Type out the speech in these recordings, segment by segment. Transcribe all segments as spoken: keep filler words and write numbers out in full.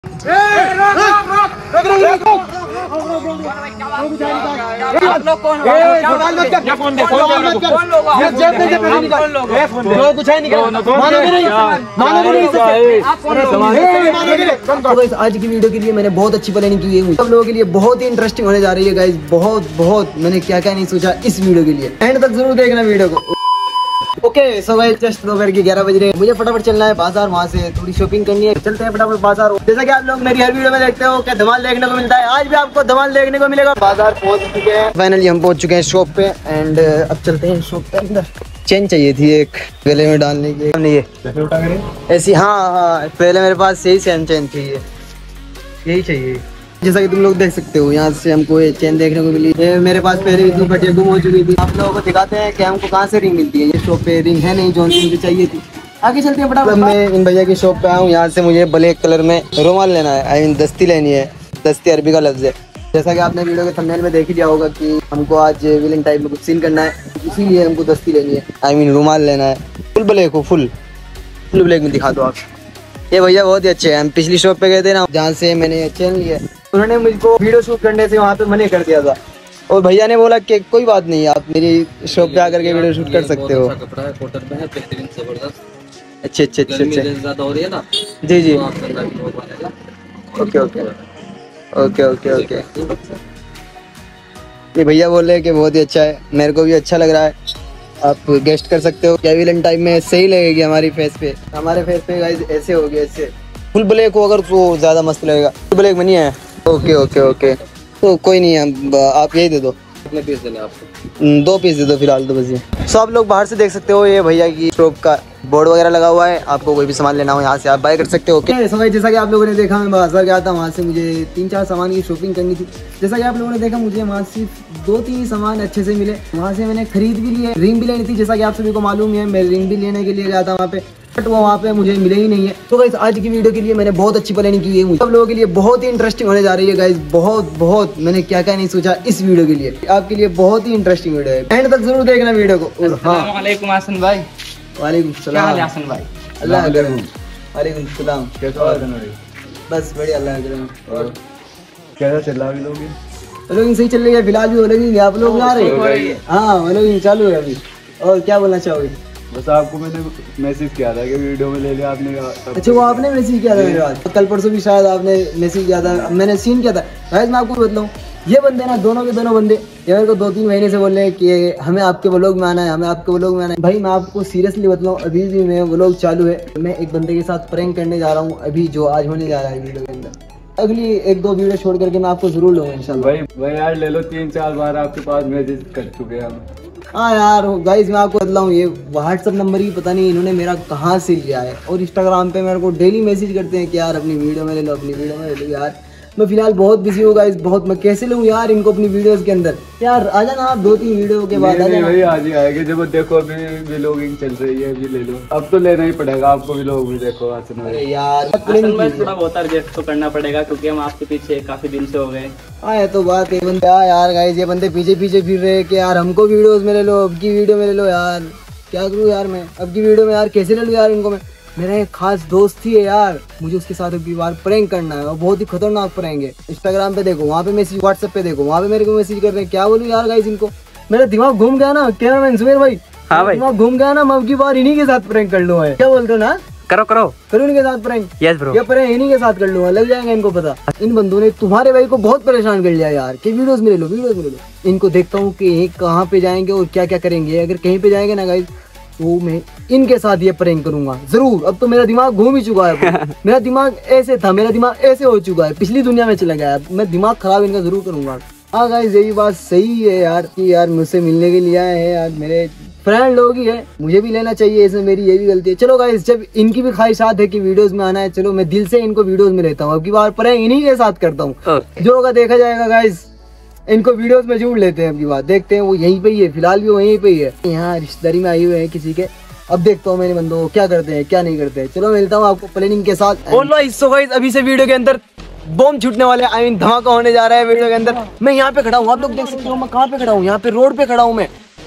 आप लोग कौन कुछ है नहीं। आज की वीडियो के लिए मैंने बहुत अच्छी प्लानिंग की है। सब लोगों के लिए बहुत ही इंटरेस्टिंग होने जा रही है गाइस। बहुत बहुत मैंने क्या क्या नहीं सोचा इस वीडियो के लिए। एंड तक जरूर देखना वीडियो को। ओके सो गाइस जस्ट दोपहर के ग्यारह बज रहे हैं। मुझे फटाफट चलना है बाजार, वहाँ से थोड़ी शॉपिंग करनी है। चलते हैं फटाफट बाजार। जैसा कि आप लोग मेरी हर वीडियो में देखते हो क्या धमाल देखने को मिलता है, आज भी आपको धमाल देखने को मिलेगा। बाजार पहुँच चुके हैं, फाइनली हम पहुँच चुके हैं शॉप पे। एंड अब चलते हैं शॉप पे अंदर। चेन चाहिए थी एक गले में डालने की, नहीं है ऐसी। हाँ हाँ पहले मेरे पास यही सेम चेन थी, यही चाहिए। जैसा कि तुम लोग देख सकते हो यहाँ से हमको ये चेन देखने को मिली। ये मेरे पास पहले इतनी बटिया गुम हो चुकी थी। आप लोगों को दिखाते हैं कि हमको कहाँ से रिंग मिलती है। ये शॉप पे रिंग है नहीं जो मुझे चाहिए थी। आगे चलते हैं फटाफट। मैं इन भैया की शॉप पे आया हूँ। यहाँ से मुझे ब्लैक कलर में रुमाल लेना है, आई मीन दस्ती लेनी है। दस्ती अरबी का लफ्ज है। जैसा कि आपने वीडियो के थंबनेल में देख ही लिया होगा कि हमको आज विलन टाइप में कुछ सीन करना है, इसीलिए हमको दस्ती लेनी है, आई मीन रुमाल लेना है। फुल ब्लैक हो, फुल फुल ब्लैक में दिखा दो आप। ये भैया बहुत ही अच्छे हैं। हम पिछली शॉप पे गए थे ना, जहाँ से मैंने चेन लिया, उन्होंने मुझको वीडियो शूट करने से वहाँ पे मना कर दिया था। और भैया ने बोला कि कोई बात नहीं, आप मेरी शॉप पे आकर के वीडियो शूट कर सकते हो। कपड़ा है, कॉटन में है, बेहतरीन जबरदस्त। अच्छे अच्छे अच्छे अच्छे ज्यादा हो रही है ना। जी जी तो okay okay okay okay okay. ये भैया बोल रहे हैं कि बहुत ही अच्छा है, मेरे को भी अच्छा लग रहा है। आप गेस्ट कर सकते हो क्या विलन टाइम में सही लगेगी हमारी फेस पे। हमारे फेस पे गाइस ऐसे हो गया, ऐसे फुल ब्लैक हो अगर तो ज़्यादा मस्त लगेगा। फुल ब्लैक में नहीं है। ओके ओके ओके तो कोई नहीं है, आप यही दे दो। कितने पीस देने आपको? दो पीस दे दो फिलहाल तो बस ये। सो आप लोग बाहर से देख सकते हो, ये भैया की शॉप का बोर्ड वगैरह लगा हुआ है। आपको कोई भी सामान लेना हो यहाँ से आप बाय कर सकते हो। ओके सो जैसा कि आप लोगों ने देखा, मैं बाजार गया था, वहाँ से मुझे तीन चार सामान की शॉपिंग करनी थी। जैसा कि आप लोगों ने देखा, मुझे वहाँ सिर्फ दो तीन सामान अच्छे से मिले। वहाँ से मैंने खरीद भी लिए। रिंग भी लेनी थी, जैसा कि आप सभी को मालूम है, मैं रिंग भी लेने के लिए गया था वहाँ पे, बट वो वहाँ पे मुझे मिले ही नहीं है। तो गाइस आज की वीडियो के लिए मैंने बहुत अच्छी प्लानिंग की है। सब लोगों के लिए बहुत ही इंटरेस्टिंग होने जा रही है गाइस। बहुत बहुत मैंने क्या क्या नहीं सोचा इस वीडियो के लिए। आपके लिए बहुत ही इंटरेस्टिंग वीडियो है, एंड तक जरूर देखना वीडियो को। अस्सलाम वालेकुम हसन भाई। वालेकुम क्या हाल है सलाम। हसन भाई? अल्लाह करम। वालेकुम सलाम। कैसा हाल है? बस बढ़िया अल्लाह करम। और कैसा चल रहा है? लोग व्लॉगिंग सही चल रही है फिलहाल भी। व्लॉगिंग आप लोग आ रहे हैं? हाँ व्लॉगिंग चालू है अभी। और क्या बोलना चाहोगे? बस आपको मैंने मैसेज किया था कि वीडियो में ले लिया आपने। अच्छा वो आपने मैसेज किया था मेरे पास? कल परसों भी शायद आपने मैसेज किया था, मैंने सीन किया था। गाइस मैं आपको बताऊँ, ये बंदे ना, दोनों के दोनों बंदे ये मेरे को दो तीन महीने से बोल रहे हैं कि हमें आपके व्लॉग में आना है, हमें आपके व्लॉग में आना है। भाई मैं आपको सीरियसली बताऊँ, अभी भी मैं व्लॉग चालू है। मैं एक बंदे के साथ प्रैंक करने जा रहा हूँ अभी, जो आज होने जा रहा है वीडियो के अंदर। अगली एक दो वीडियो छोड़ करके मैं आपको जरूर लूँगा इंशाल्लाह। भाई भाई यार ले लो, तीन चार बार आपके पास मैसेज कर चुके हैं हम। हाँ यार गाइस मैं आपको बताऊँ, ये व्हाट्सअप नंबर ही पता नहीं इन्होंने मेरा कहाँ से लिया है। और इंस्टाग्राम पे मेरे को डेली मैसेज करते हैं कि यार अपनी वीडियो में ले लो, अपनी वीडियो में ले लो। यार मैं फिलहाल बहुत बिजी हूँ गाइस, बहुत। मैं कैसे लूँ यार इनको अपनी वीडियोस के अंदर? यार आ जाना आप दो तीन वीडियो के बाद। आ जाना भाई आज ही आएंगे जब देखो अभी व्लॉगिंग चल रही है, अभी ले लो। अब तो लेना ही पड़ेगा आपको व्लॉग भी। देखो हसन भाई यार हसन भाई थोड़ा बहुत एडजस्ट तो करना पड़ेगा क्योंकि हम आपके पीछे काफी दिन से हो गए। हाँ ये तो बात है बंदे। यार गाइस ये बंदे पीछे पीछे फिर रहे कि यार हमको वीडियोस में ले लो, अब की वीडियो में ले लो। यार क्या करूँ यार मैं अब की वीडियो में? यार कैसे ले लूँ यार इनको मैं? मेरा एक खास दोस्त ही है यार, मुझे उसके साथ एक बार प्रैंक करना है और बहुत ही खतरनाक प्रैंक है। इंस्टाग्राम पे देखो, वहाँ पे मैसेज, व्हाट्सएप पे देखो, वहाँ पे मेरे को मैसेज कर रहे हैं। क्या बोलूँ यार गाइस इनको? मेरा दिमाग घूम गया ना कैमरामैन सुमेर भाई। हाँ भाई दिमाग घूम गया ना, मैं अब की बार इन्हीं के साथ प्रैंक कर लूँ। क्या बोलते हो ना? करो करो करो इनके साथ प्रैंक। यस ब्रो, ये प्रैंक इन्हीं के साथ कर लूंगा, लग जाएगा इनको पता। इन बंदों ने तुम्हारे भाई को बहुत परेशान कर लिया यार कि वीडियोस में ले लो, वीडियोस में ले लो। इनको देखता हूँ कि ये कहाँ पे जाएंगे और क्या क्या करेंगे। अगर कहीं पे जाएंगे ना गाइस तो मैं इनके साथ ये प्रैंक करूंगा जरूर। अब तो मेरा दिमाग घूम ही चुका है। मेरा दिमाग ऐसे था, मेरा दिमाग ऐसे हो चुका है, पिछली दुनिया में चला गया है। मैं दिमाग खराब इनका जरूर करूंगा। हाँ गाइस यही बात सही है यार कि यार मुझसे मिलने के लिए आए हैं यार, मेरे फ्रेंड लोग ही है, मुझे भी लेना चाहिए। इसमें मेरी ये भी गलती है। चलो गाइस जब इनकी भी ख्वाहिशात है कि वीडियोस में आना है, चलो मैं दिल से इनको वीडियोस में लेता हूँ। अब की बार प्रैंक इन्हीं के साथ करता हूँ। जो होगा देखा जाएगा गाइस। इनको वीडियोस में जोड़ लेते हैं अब की बार, देखते हैं। वो यहीं पे ही है फिलहाल भी, वो यहीं पे ही है। यहाँ रिश्तेदारी में आए हुए हैं किसी के। अब देखता हूँ मेरे बंदों क्या करते हैं क्या नहीं करते हैं। चलो मिलता हूँ आपको प्लानिंग के साथ। और सो गाइस अभी से वीडियो के अंदर बॉम्ब छूटने वाले, आई मीन धमाका होने जा रहा है वीडियो के अंदर। मैं यहाँ पे खड़ा हूँ, आप लोग देख सकते हो मैं कहाँ पे खड़ा हूँ। यहाँ पे रोड पे खड़ा हूँ मैं।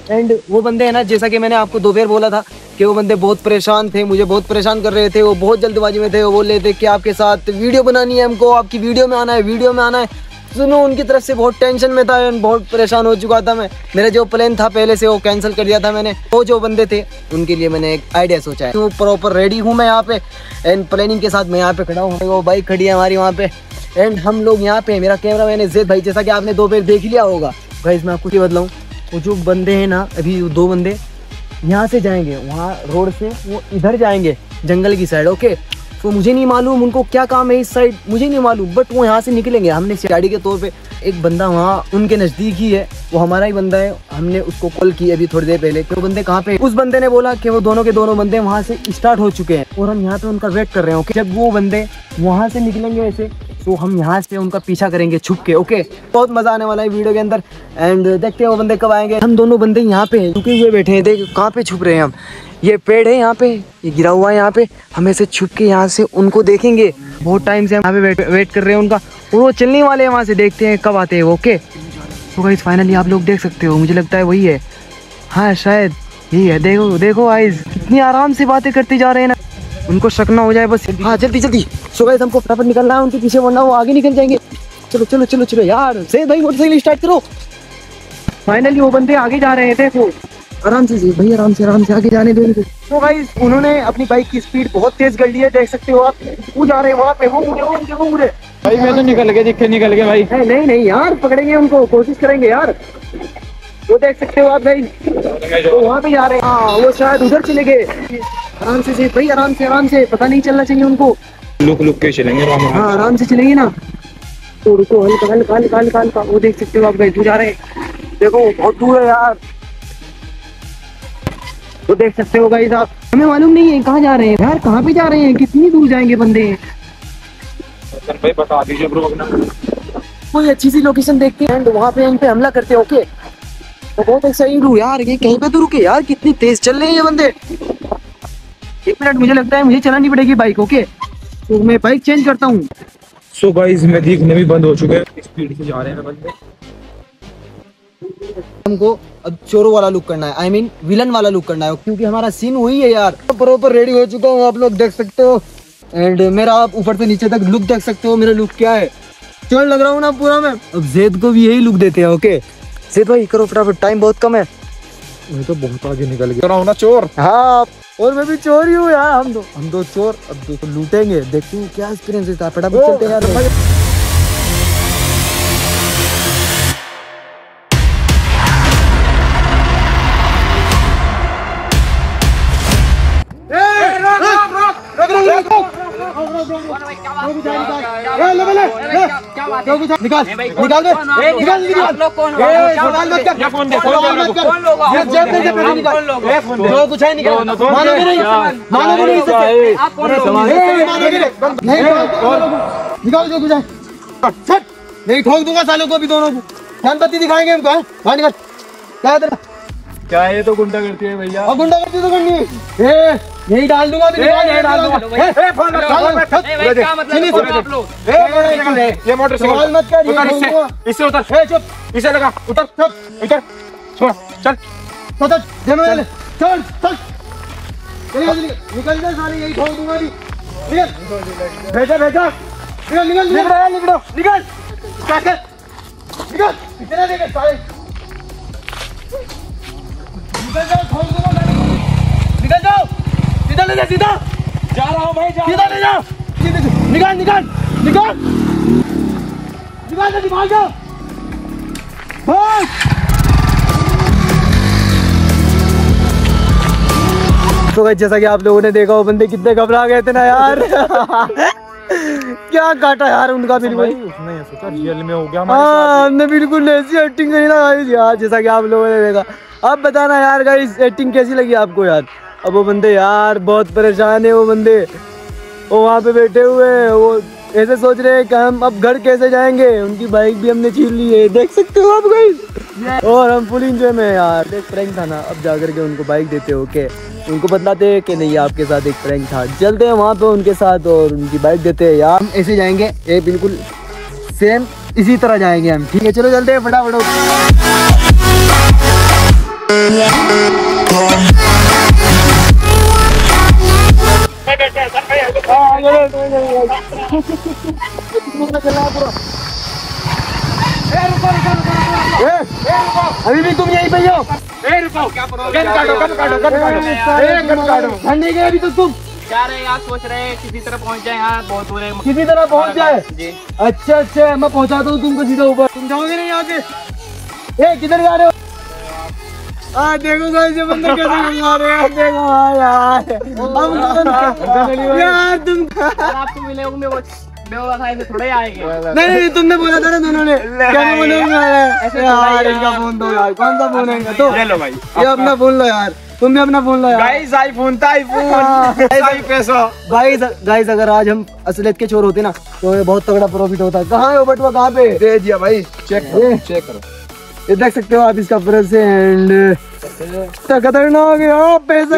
एंड वो बंदे हैं ना, जैसा कि मैंने आपको दोपहर बोला था कि वो बंदे बहुत परेशान थे, मुझे बहुत परेशान कर रहे थे, वो बहुत जल्दबाजी में थे। वो बोल रहे थे कि आपके साथ वीडियो बनानी है, हमको आपकी वीडियो में आना है, वीडियो में आना है। सुनो, उनकी तरफ से बहुत टेंशन में था, बहुत परेशान हो चुका था मैं। मेरा जो प्लान था पहले से वो कैंसिल कर दिया था मैंने। वो जो बंदे थे उनके लिए मैंने एक आइडिया सोचा है। तो प्रॉपर रेडी हूँ मैं यहाँ पे एंड प्लानिंग के साथ मैं यहाँ पे खड़ा हूँ। वो बाइक खड़ी है हमारी वहाँ पे एंड हम लोग यहाँ पे, मेरा कैमरा मैंने ज़ेद भाई, जैसा कि आपने दो बार देख लिया होगा। भाई मैं आपको ये बतलाऊँ, वो जो बंदे हैं ना, अभी दो बंदे यहाँ से जाएंगे, वहाँ रोड से वो इधर जाएंगे जंगल की साइड। ओके, तो मुझे नहीं मालूम उनको क्या काम है इस साइड, मुझे नहीं मालूम, बट वो यहाँ से निकलेंगे। हमने गाड़ी के तौर पे एक बंदा वहाँ उनके नज़दीक ही है, वो हमारा ही बंदा है, हमने उसको कॉल की अभी थोड़ी देर पहले कि वो बंदे कहाँ पे। उस बंदे ने बोला कि वो दोनों के दोनों बंदे वहाँ से स्टार्ट हो चुके हैं और हम यहाँ पे उनका वेट कर रहे हैं। ओके, जब वो बंदे वहाँ से निकलेंगे ऐसे, तो हम यहाँ से उनका पीछा करेंगे छुप के। ओके, बहुत मजा आने वाला है वीडियो के अंदर एंड देखते हैं वो बंदे कब आएंगे। हम दोनों बंदे यहाँ पे छुपे हुए बैठे हैं, देख कहाँ पे छुप रहे हैं हम। ये पेड़ है यहाँ पे, ये गिरा हुआ है यहाँ पे, हम ऐसे छुप के यहाँ से उनको देखेंगे। बहुत टाइम से हम यहाँ पे वेट, वेट कर रहे हैं उनका, और वो चलने वाले हैं वहाँ से, देखते हैं कब आते हैं वो। ओके, तो गाइस फाइनली आप लोग देख सकते हो, मुझे लगता है वही है। हाँ शायद यही है। देखो देखो गाइस, कितनी आराम से बातें करते जा रहे हैं ना, उनको शक ना हो जाए बस। हाँ जल्दी जल्दी। सो गाइस हमको फटाफट निकलना है उनके पीछे, वरना वो आगे निकल जाएंगे। चलो चलो चलो चलो यार, से भाई मोटरसाइकिल स्टार्ट करो। फाइनली वो बंदे आगे जा रहे हैं, देखो आराम से भाई, आराम से आराम से आगे जाने दो इनको। तो गाइस उन्होंने अपनी बाइक की स्पीड बहुत तेज कर ली है, देख सकते हो आप। वो जा रहे हैं वहाँ पे, वो मुझे वो मुझे वो मुझे भाई मैं तो निकल गया, दिखे निकल गया भाई। नहीं नहीं नहीं यार, पकड़ेंगे उनको, कोशिश करेंगे यार। वो देख सकते हो आप भाई, तो वहाँ पे जा रहे हैं। हाँ वो शायद उधर चले गए। आराम से से भाई, आराम से आराम से, पता नहीं चलना चाहिए उनको। लुक लुक के चलेंगे। हाँ आराम से चलेंगे ना। तो रुको, हल्का हल्का हल्का हल्का हल्का। वो देख सकते हो आप भाई, दूर जा रहे हैं, देखो बहुत दूर है यार। तो देख सकते हो गाइस आप, हमें मालूम नहीं है कहाँ जा रहे हैं यार, कहाँ पे जा रहे हैं, कितनी दूर जाएंगे बंदे। भाई बता दीजिए ब्रो अपना, कोई अच्छी सी लोकेशन देखते हैं एंड वहाँ पे इन पे हमला करते हैं। ओके, तो बहुत एक्साइटेड हूँ यार, ये कहीं पे तो रुके यार, कितनी तेज चल रहे हैं ये बंदे। एक मिनट, मुझे लगता है मुझे चलानी पड़ेगी बाइक। ओके, तो मैं बाइक चेंज करता हूँ। सो गाइस मैं दिखने भी बंद हो चुके हैं, स्पीड से जा रहे हैं बंदे। हमको अब चोरों वाला लुक करना है, आई मीन विलन वाला लुक करना है, क्योंकि हमारा सीन वही है यार। प्रॉपर रेडी हो चुका हूँ, आप लोग देख सकते हो एंड मेरा आप ऊपर से नीचे तक लुक देख सकते हो। मेरा लुक क्या है, चोर लग रहा हूँ ना पूरा मैं। अब ज़ेद को भी यही लुक देते हैं। ओके ज़ेद भाई करो फटाफट, टाइम बहुत कम है। मैं तो बहुत आगे निकल गया ना चोर। हाँ और मैं भी चोर ही हूँ यार। हम दो हम दो चोर, अब दो लूटेंगे, देखते हैं क्या एक्सपीरियंस देता है। फटाफट चलते हैं यार। निकाल निकाल दे, निकाल निकाल। सवाल मत कर, सवाल मत कर, ये जेब में से पैसे निकाल। जो कुछ है निकाल, मानोगे नहीं, मानोगे नहीं इससे। आप कौन लोग, मानोगे नहीं, निकाल जो कुछ है। छट, नहीं ठोक दूंगा सालों को भी, दोनों को ध्यान बत्ती दिखाएंगे हमको। बाहर निकल, क्या है तेरा? क्या है, ये तो गुंडा करती है भैया। और गुंडा करती तो करनी है। ए यही डाल दूंगा, भी निकाल, यही डाल दूंगा। ए ए फोन मत कर, ए भाई क्या मतलब आप लोग। ए ये मोटरसाइकिल सवाल मत कर, उतर इससे, इससे उतर। ए चुप, इसे लगा, उतर चुप, उतर, छोड़, चल उतर, जमा ले, चल चल, निकल जा साले, यही ठोक दूंगा। भी निकल, भेजा भेजा, निकल निकल निकल निकल निकल, क्या कर, निकल, कितने देंगे साले, निकल जाओ, ठोक दूंगा, निकल जाओ, सीधा ले जा, सीधा जा रहा हूँ भाई, सीधा ले जाओ, निकाल निकाल निकाल निकाल जल्दी, भाग जाओ, भाग। तो गाइस जैसा कि आप लोगों ने देखा, वो बंदे कितने घबरा गए थे ना यार। क्या काटा यार उनका, बिल्कुल उसने सोचा रियल में हो गया। हाँ हमने बिल्कुल ऐसी एक्टिंग करी ना गाइस यार, जैसा कि आप लोगों ने देखा। अब बताना यार गाइस एक्टिंग कैसी लगी आपको यार। अब वो बंदे यार बहुत परेशान है, वो बंदे वो वहाँ पे बैठे हुए हैं, वो ऐसे सोच रहे हैं कि हम अब घर कैसे जाएंगे। उनकी बाइक भी हमने छीन ली है, देख सकते हो आप गाइस। और हम फुल इंजॉय में यार, एक प्रैंक था ना, अब जाकर के उनको बाइक देते हो के, उनको बतलाते हैं कि नहीं आपके साथ एक प्रैंक था। चलते हैं वहाँ पे उनके साथ और उनकी बाइक देते हैं यार। हम ऐसे जाएंगे, ये बिल्कुल सेम इसी तरह जाएंगे हम, ठीक है। चलो चलते हैं फटाफट। अभी भी तुम यहीं पे हो? ठंडी गए अभी तो तुम जा रहे हैं यार, सोच रहे हैं किसी तरह पहुंच जाए यार, बहुत दूर है। किसी तरह पहुंच जाए जी। अच्छा अच्छा, मैं पहुंचाता हूँ तुमको सीधा ऊपर। तुम जाओगे नहीं आगे? ए किधर जा रहे हो? आ देखो गाइस ये बंदे कैसे घुमा रहे हैं, देखो हाँ यार हम यार तुम आपको मिले होंगे वो बेवफा से थोड़े आएंगे। नहीं नहीं तुमने बोला था ना दोनों ने, क्या मैं बोलूँ यार इसका फोन दो यार, कौन सा फोन है? तो ले लो भाई, ये अपना फोन लो यार, तुम भी अपना फोन लो यार। गाइस आईफोन था, आईफोन सही पैसा। गाइस गाइस अगर आज हम असलियत के चोर होते ना तो हमें बहुत तगड़ा प्रॉफिट होता है। कहाँ है वो बटुआ, कहाँ पे दे दिया भाई, चेक करो चेक करो। ये देख सकते हो आप इसका प्रेजेंट, खतरनाक है यार पैसा।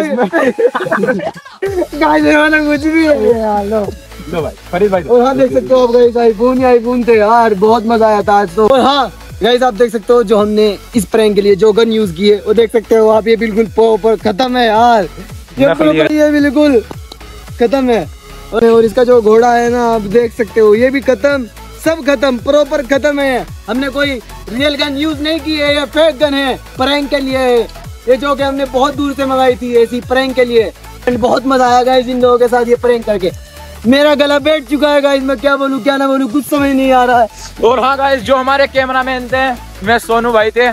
गाइस वाला कुछ भी है यार, लो लो भाई फरीद भाई। और हाँ देख सकते हो आप गाइस आईफोन ही आईफोन थे यार, बहुत मजा आया था आज तो। और हाँ गाइस आप देख सकते हो जो हमने इस प्रैंक के लिए जो गन यूज की है वो देख सकते हो आप, ये बिल्कुल प्रॉपर खत्म है यार, ये प्रॉपर ये बिल्कुल खत्म है। और, और इसका जो घोड़ा है ना आप देख सकते हो ये भी खत्म, सब खत्म, प्रॉपर खत्म है। हमने कोई रियल गन यूज नहीं की है, ये फेक गन है, प्रैंक के लिए है ये, जो कि हमने बहुत दूर से मंगाई थी ऐसी प्रैंक के लिए। एंड बहुत मजा आया गाइस इन लोगों के साथ ये प्रैंक करके। मेरा गला बैठ चुका है गाइस, मैं क्या बोलूं क्या ना बोलूं कुछ समझ नहीं आ रहा है। और हाँ गाइस जो हमारे कैमरामैन थे मैं सोनू भाई थे।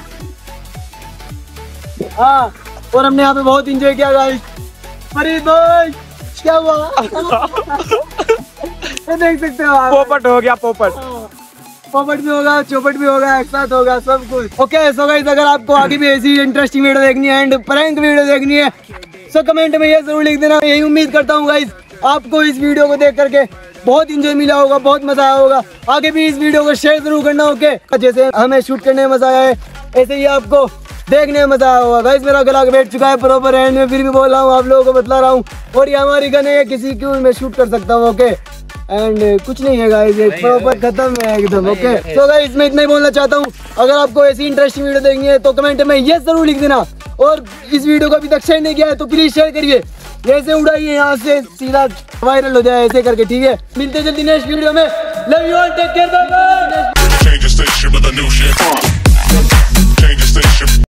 हाँ और हमने यहाँ पे बहुत इंजॉय किया गाइस। फरीद भाई क्या हुआ? ये देख सकते हो आप, पोपट हो गया पोपट। पोपट भी होगा, चौपट भी होगा, एक साथ होगा सब कुछ। ओके सो गाइस अगर आपको आगे भी ऐसी इंटरेस्टिंग वीडियो देखनी है एंड प्रैंक वीडियो देखनी है सो कमेंट में ये जरूर लिख देना। यही उम्मीद करता हूँ गाइस आपको इस वीडियो को देख करके बहुत इंजॉय मिला होगा, बहुत मजा आया होगा। आगे भी इस वीडियो को शेयर जरूर करना। ओके जैसे हमें शूट करने में मजा आया है ऐसे ही आपको देखने में मजा आया होगा। गाइस मेरा गला बैठ चुका है प्रॉपर एंड में, फिर भी बोल रहा हूँ आप लोगों को बतला रहा हूँ। और ये हमारी गन है, किसी की मैं शूट कर सकता हूँ। ओके एंड कुछ नहीं है गाइस, ये प्रॉपर खत्म है एकदम। ओके तो गाइस मैं इतना ही बोलना चाहता हूँ, अगर आपको ऐसी इंटरेस्टिंग वीडियो देखनी है तो कमेंट में यस जरूर लिख देना। और इस वीडियो को अभी तक शेयर नहीं किया है तो प्लीज शेयर करिए, ऐसे उड़ाइए यहाँ से सीधा वायरल हो जाए ऐसे करके, ठीक है। मिलते हैं जल्दी नेक्स्ट वीडियो में। Love you all, take care, bye bye.